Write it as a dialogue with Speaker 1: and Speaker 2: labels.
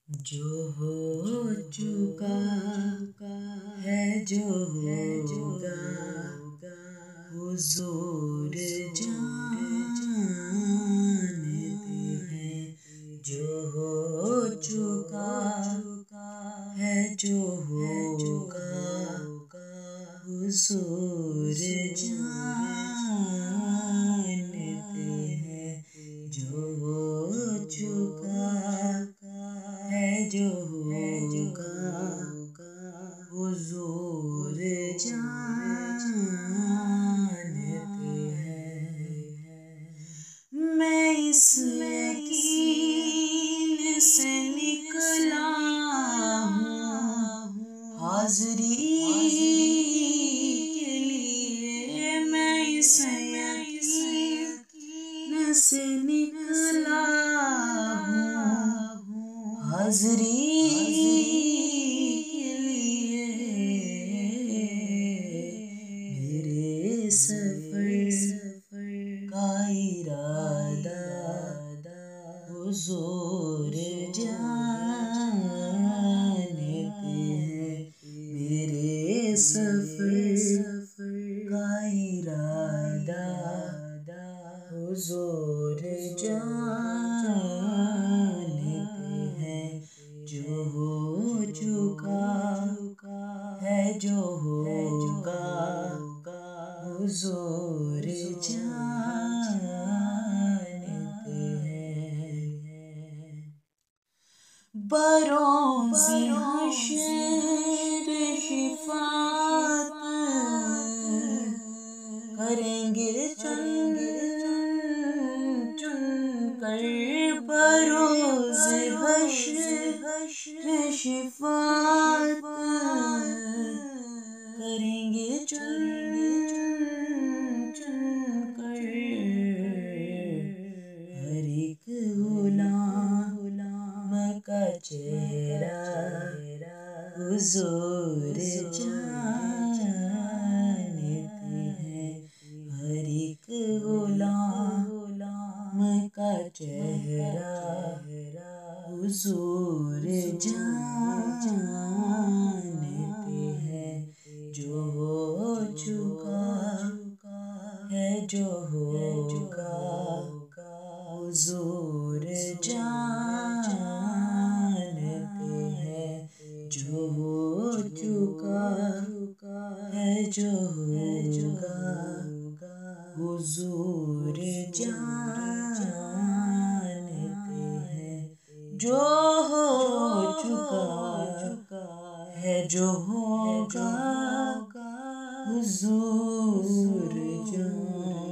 Speaker 1: جو ہو چکا ہے جو ہوگا حضور جانتے ہیں۔ جو ہو چکا ہے جو ہوگا حضور جانتے ہیں۔ جو ہو چکا ہے جو ہوگا حضور جانتے ہیں۔ میں اس یقین سے نکلا ہوں حاضری کے لیے، میں اس یقین سے نکلا ہوں حاضری کے لیے۔ میرے سفر کا ارادہ حضور جانتے ہیں۔ میرے سفر کا ارادہ حضور جانتے ہیں۔ جو ہو چکا ہے جو ہوگا حضور جانتے ہیں۔ بروز حشر شفاعت کریں گے چن چن کر، بروز حشر شفاعت کریں گے چن چن کر۔ ہر ایک غلام کا چہرہ حضور جانتے ہیں۔ ہر ایک غلام کا چہرہ حضور جانتے ہیں۔ جو ہو چکا ہے جو ہوگا حضور جانتے ہیں۔ جو ہو چکا ہے جو ہوگا حضور جانتے ہیں۔ جو ہو چکا ہے جو ہوگا حضور جانتے ہیں۔